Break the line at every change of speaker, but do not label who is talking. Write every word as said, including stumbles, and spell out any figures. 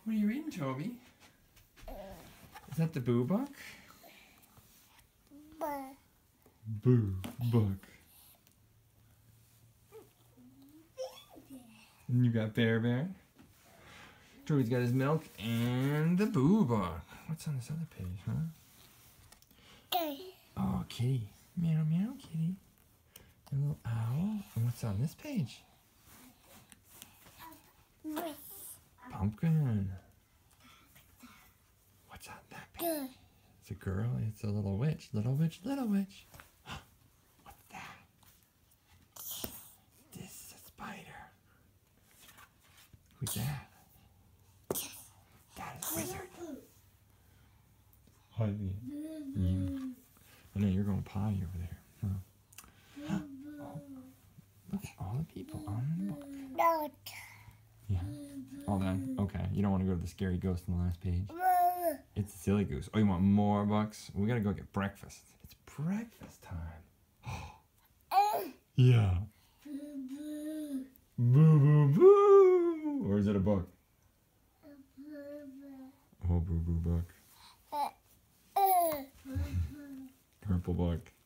What are you reading, Toby? Is that the Boo book? Boo book. And you got Bear Bear. Toby's got his milk and the Boo book. What's on this other page, huh?
Okay.
Oh, kitty. Meow, meow, kitty. A little owl. And what's on this page? Pumpkin. What's on that page? It's a girl. It's a little witch. Little witch, little witch. What's that? This is a spider. Who's that? That is a wizard. Hi. You. I know you're going potty over there. Huh? Huh? Oh, look at all the people on the book.
No.
Yeah. All done? Okay. You don't want to go to the scary ghost on the last page. It's a silly goose. Oh, you want more books? We gotta go get breakfast. It's breakfast time. Yeah. Boo boo boo. Or is it a book? Oh, boo boo book. Purple book.